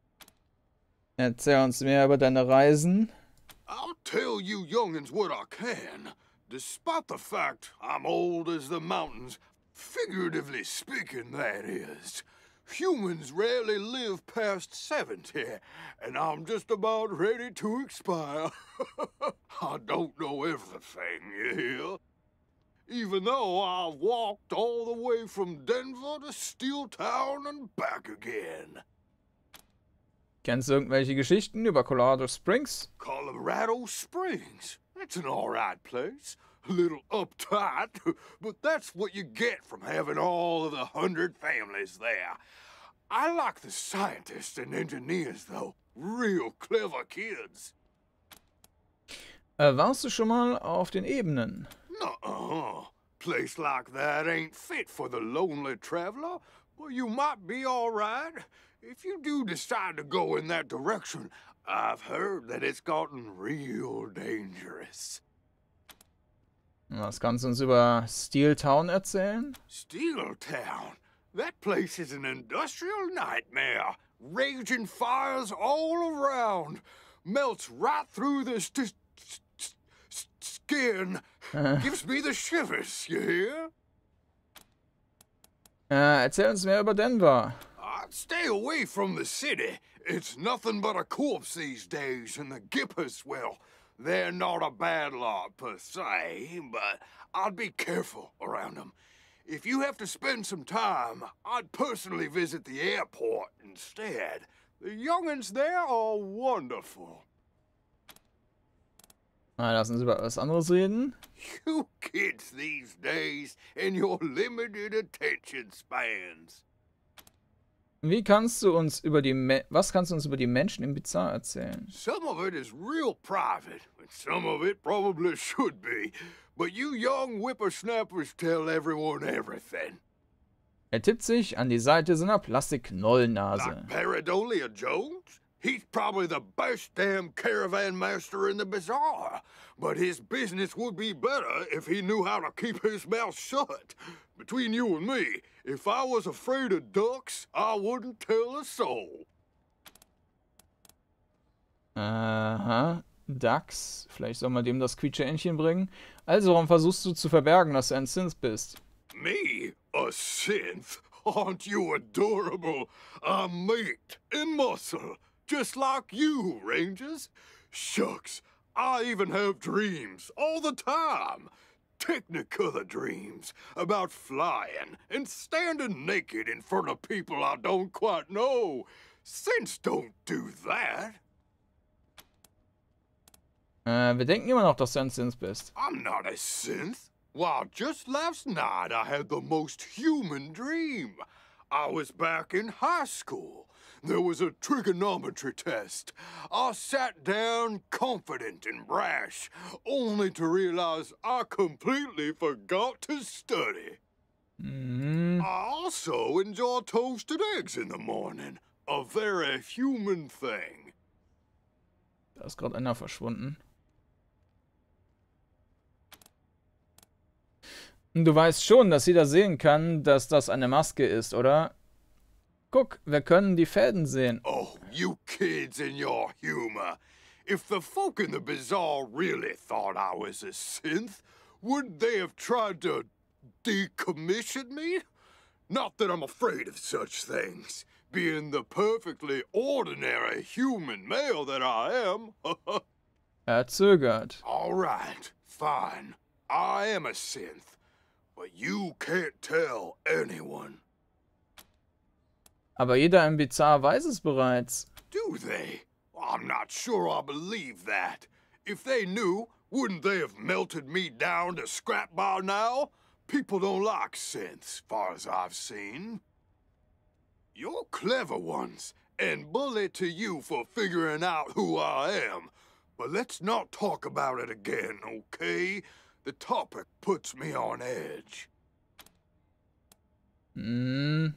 Erzähl uns mehr über deine Reisen. I'll tell you youngins what I can. Despite the fact I'm old as the mountains, figuratively speaking, that is. Humans rarely live past seventy, and I'm just about ready to expire. I don't know everything, you hear? Even though I've walked all the way from Denver to Steel Town and back again. Kennst du irgendwelche Geschichten über Colorado Springs? Colorado Springs? That's an alright place. A little uptight, but that's what you get from having all of the hundred families there. I like the scientists and engineers, though. Real clever kids. Äh, warst du schon mal auf den Ebenen? Nuh-uh. Place like that ain't fit for the lonely traveler. Well, you might be all right. If you do decide to go in that direction, I've heard that it's gotten real dangerous. Was kannst du uns über Steel Town erzählen? Steel Town? That place is an industrial nightmare. Raging fires all around. Melts right through the st st st skin. Gives me the shivers, you hear? Äh, erzähl uns mehr über Denver. I'd stay away from the city. It's nothing but a corpse these days, and the Gippers, well, they're not a bad lot per se, but I'd be careful around them. If you have to spend some time, I'd personally visit the airport instead. The young'uns there are wonderful. Na, lass uns über was anderes reden. You kids these days and your limited attention spans. Wie kannst du uns über die Me was kannst du uns über die Menschen im Bizarre erzählen? Some of it is real private, and some of it probably should be. But you young whippersnappers tell everyone everything. Er tippt sich an die Seite seiner Plastik-Knollennase. Like Paradolia Jones? He's probably the best damn caravan master in the bazaar. But his business would be better if he knew how to keep his mouth shut. Between you and me, if I was afraid of ducks, I wouldn't tell a soul. Aha. Ducks. Vielleicht soll man dem das Quietsche-Entchen bringen. Also, warum versuchst du zu verbergen, dass du ein Synth bist? Me? A synth? Aren't you adorable? I'm meat and muscle, just like you, Rangers. Shucks, I even have dreams all the time. Technicolor dreams about flying and standing naked in front of people I don't quite know. Synths don't do that. Äh, wir denken immer noch, dass du ein Synth bist. I'm not a synth. Why, just last night I had the most human dream. I was back in high school. There was a trigonometry test. I sat down confident and brash, only to realize I completely forgot to study. Mhm. I also enjoy toasted eggs in the morning. A very human thing. Da ist gerade einer verschwunden. Du weißt schon, dass jeder sehen kann, dass das eine Maske ist, oder? Guck, wir können die Fäden sehen. Oh, you kids and your humor. If the folk in the bazaar really thought I was a synth, wouldn't they have tried to decommission me? Not that I'm afraid of such things, being the perfectly ordinary human male that I am. Er zögert. All right, fine. I am a synth. But you can't tell anyone. Aber jeder im Bizarre weiß es bereits. Do they? I'm not sure I believe that. If they knew, wouldn't they have melted me down to scrap by now? People don't like synths, far as I've seen. You're clever ones, and bully to you for figuring out who I am. But let's not talk about it again, okay? The topic puts me on edge. Hmm.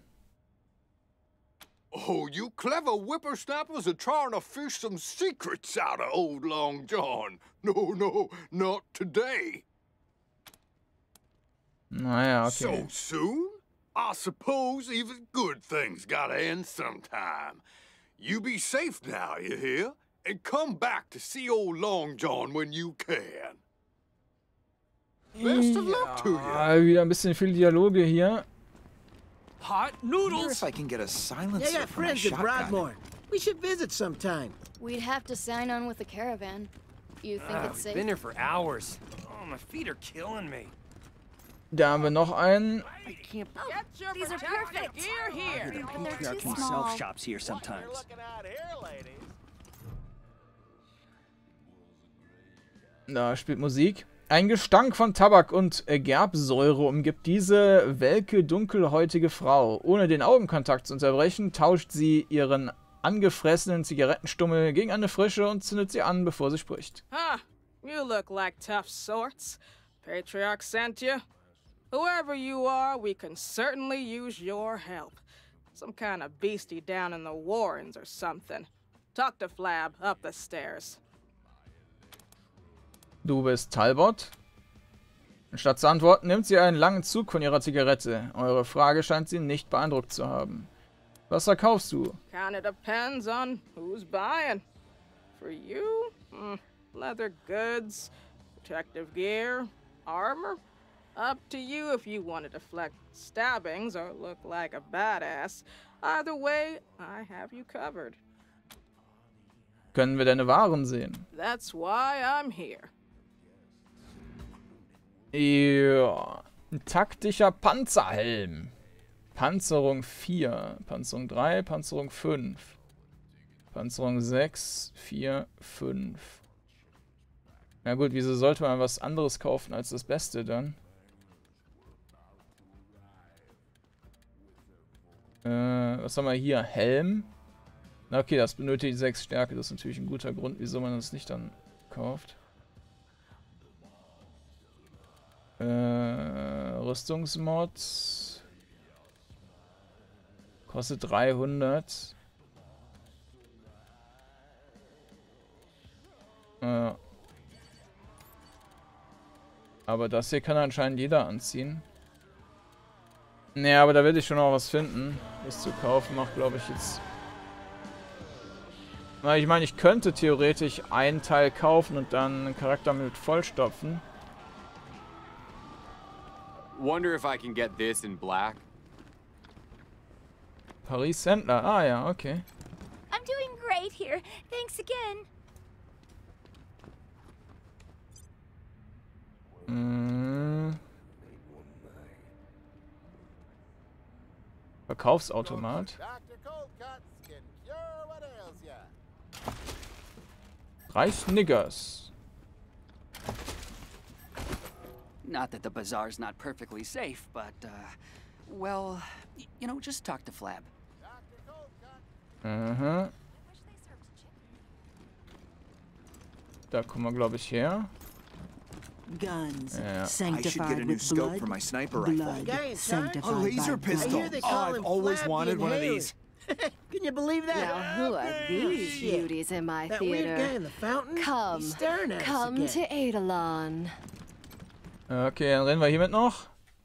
Oh, you clever whippersnappers are trying to fish some secrets out of old Long John. No, no, not today. Naja, okay. So soon? I suppose even good things gotta end sometime. You be safe now, you hear? And come back to see old Long John when you can. Best of luck to you. Ah, wieder ein bisschen viel Dialoge hier. Hot I wonder noodles! if I can get a I silencer got for my friends at shotgun. Broadmoor. We should visit sometime. We'd have to sign on with the caravan. You think Ah, it's we've safe? been here for hours. Oh, my feet are killing me. Da haben wir noch einen. I can't. Oh, these are perfect. Gear here. The But they're patriarch too himself small. shops here sometimes. Da spielt Musik. Ein Gestank von Tabak und äh, Gerbsäure umgibt diese welke, dunkelhäutige Frau. Ohne den Augenkontakt zu unterbrechen, tauscht sie ihren angefressenen Zigarettenstummel gegen eine frische und zündet sie an, bevor sie spricht. Huh. You look like tough sorts. Patriarch sent you. Whoever you are, we can certainly use your help. Some kind of beastie down in the Warrens or something. Talk to Flab up the stairs. Du bist Talbot? Statt zu antworten, nimmt sie einen langen Zug von ihrer Zigarette. Eure Frage scheint sie nicht beeindruckt zu haben. Was verkaufst du? Kinda depends on who's buying. For you, mm, leather goods, protective gear, armor. Up to you if you want to deflect stabbings or look like a badass. Either way, I have you covered. Können wir deine Waren sehen? That's why I'm here. Ja. Ein taktischer Panzerhelm. Panzerung vier. Panzerung drei, Panzerung fünf. Panzerung sechs, vier, fünf. Na gut, wieso sollte man was anderes kaufen als das Beste dann? Äh, was haben wir hier? Helm? Na okay, das benötigt sechs Stärke. Das ist natürlich ein guter Grund, wieso man das nicht dann kauft. Äh, Rüstungsmods. Kostet dreihundert. Äh. Aber das hier kann anscheinend jeder anziehen. Naja, aber da werde ich schon noch was finden. Das zu kaufen macht, glaube ich, jetzt... Na, ich meine, ich könnte theoretisch einen Teil kaufen und dann einen Charakter mit vollstopfen. Wonder if I can get this in black. Paris Händler. Ah ja, okay. I'm doing great here. Thanks again. Hm. Verkaufsautomat. Reichs Niggers. Not that the bazaar's not perfectly safe, but, uh, well, y you know, just talk to Flab. Aha. Da kommen wir, glaube ich, her. Guns, Ja. sanctified I should get a new with scope blood, for my sniper rifle. blood, Guy inside? sanctified A laser by pistol. I hear they Oh, call I've him always Flab the wanted one of Inhaler. these. Can you believe that? Now, who are these Shit. beauties in my That weird guy theater? in the fountain? Come, He's staring at us come again. to Eidolon. Okay, dann reden wir hiermit noch.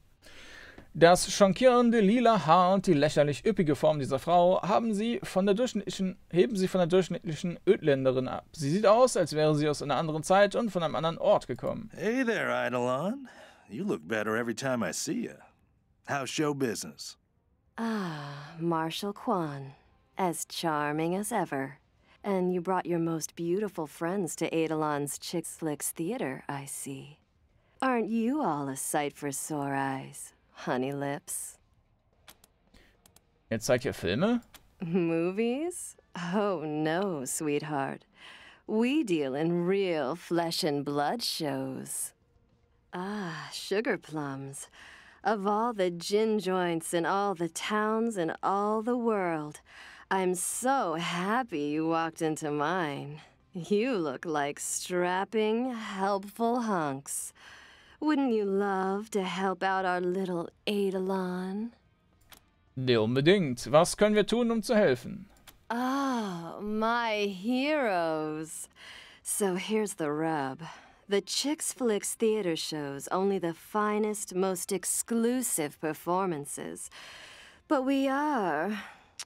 Das schockierende lila Haar und die lächerlich üppige Form dieser Frau haben sie von der durchschnittlichen, heben sie von der durchschnittlichen Ödländerin ab. Sie sieht aus, als wäre sie aus einer anderen Zeit und von einem anderen Ort gekommen. Hey there, Eidolon. You look better every time I see you. How's show business? Ah, Marshal Quan. As charming as ever. And you brought your most beautiful friends to Eidolon's Chick Flicks Theater, I see. Aren't you all a sight for sore eyes, honey lips? Jetzt zeigt ihr Filme? Movies? Oh no, sweetheart. We deal in real flesh and blood shows. Ah, sugar plums. Of all the gin joints in all the towns in all the world, I'm so happy you walked into mine. You look like strapping, helpful hunks. Wouldn't you love to help out our little Eidolon? Ne, unbedingt. Was können wir tun, um zu helfen? Oh, my heroes. So here's the rub. The Chicks Flicks theater shows only the finest, most exclusive performances. But we are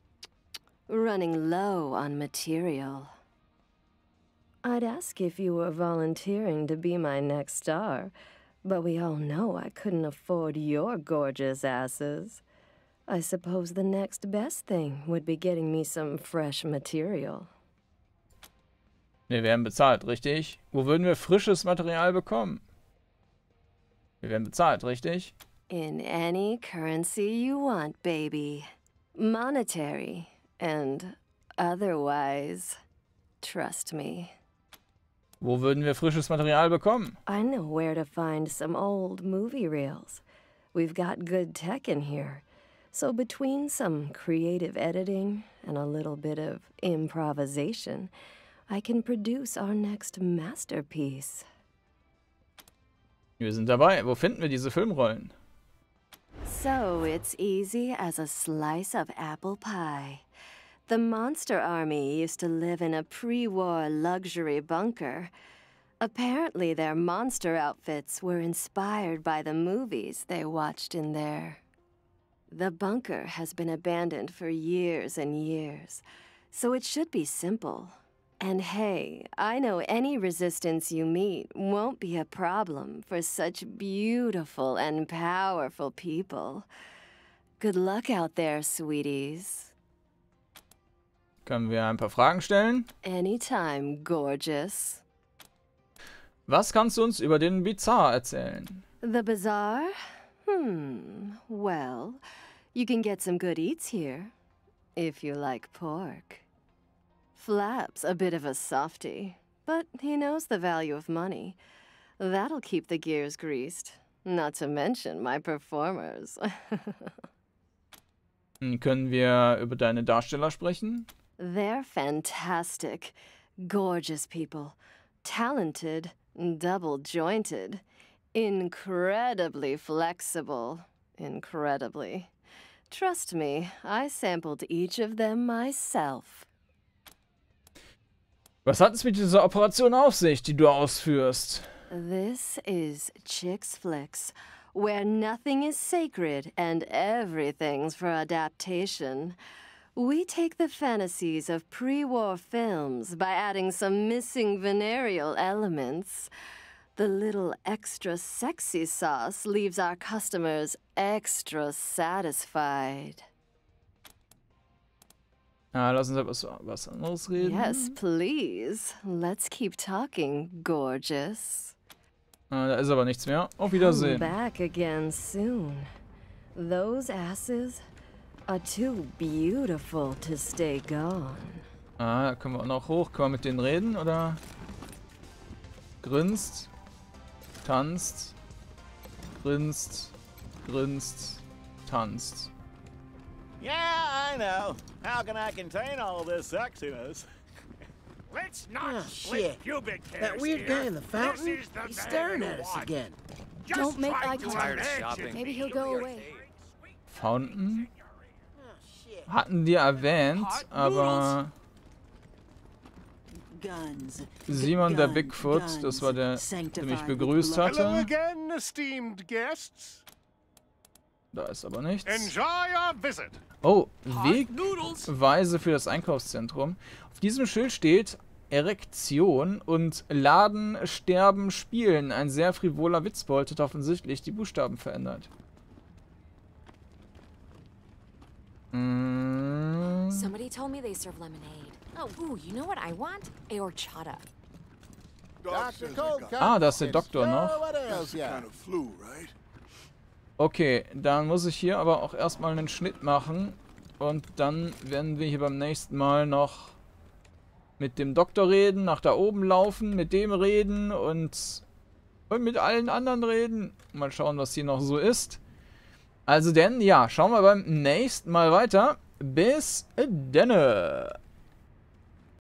running low on material. I'd ask if you were volunteering to be my next star, but we all know I couldn't afford your gorgeous asses. I suppose the next best thing would be getting me some fresh material. Wir werden bezahlt, richtig? Wo würden wir frisches Material bekommen? Wir werden bezahlt, richtig? In any currency you want, baby. Monetary and otherwise. Trust me. Wo würden wir frisches Material bekommen? I know where to find some old movie reels. We've got good tech in here. So between some creative editing and a little bit of improvisation, I can produce our next masterpiece. Wir sind dabei. Wo finden wir diese Filmrollen? So it's easy as a slice of apple pie. The Monster Army used to live in a pre-war luxury bunker. Apparently their monster outfits were inspired by the movies they watched in there. The bunker has been abandoned for years and years, so it should be simple. And hey, I know any resistance you meet won't be a problem for such beautiful and powerful people. Good luck out there, sweeties. Können wir ein paar Fragen stellen? Anytime, gorgeous. Was kannst du uns über den Bizarre erzählen? The bazaar? Hmm, well, you can get some good eats here, if you like pork. Flap's a bit of a softie, but he knows the value of money. That'll keep the gears greased. Not to mention my performers. Können wir über deine Darsteller sprechen? They're fantastic. Gorgeous people. Talented. Double-jointed. Incredibly flexible. Incredibly. Trust me, I sampled each of them myself. Was hat es mit dieser Operation auf sich, die du ausführst? This is Chicks Flicks, where nothing is sacred and everything's for adaptation. We take the fantasies of pre-war films by adding some missing venereal elements. The little extra sexy sauce leaves our customers extra satisfied. Ah, lass uns etwas was anderes reden. Yes, please. Let's keep talking, gorgeous. Ah, da ist aber nichts mehr. Auf Come Wiedersehen. back again soon. Those asses are too beautiful to stay gone. Ah, da können wir auch noch hoch. Können wir mit denen reden, oder? Grinst. Tanzt. Grinst. Grinst. Tanzt. Yeah, I know. How can I contain all this sexiness? Let's not oh, shit. Pubic that weird guy in the fountain, the he's staring at us again. Just Don't make eye contact. Maybe he'll go away. Fountain? Hatten die erwähnt, aber... Simon der Bigfoot, das war der, der mich begrüßt hatte. Again, esteemed guests. Da ist aber nichts. Enjoy your visit. Oh, Wegweise für das Einkaufszentrum. Auf diesem Schild steht Erektion und Laden, Sterben, Spielen. Ein sehr frivoler Witzbold hat offensichtlich die Buchstaben verändert. Mm. Somebody told me they serve lemonade. Oh, ooh, you know what I want? A horchata. Ah, da ist der Doktor noch. Okay, dann muss ich hier aber auch erstmal einen Schnitt machen. Und dann werden wir hier beim nächsten Mal noch mit dem Doktor reden, nach da oben laufen, mit dem reden und, und mit allen anderen reden. Mal schauen, was hier noch so ist. Also denn, ja, schauen wir beim nächsten Mal weiter. Bis denne.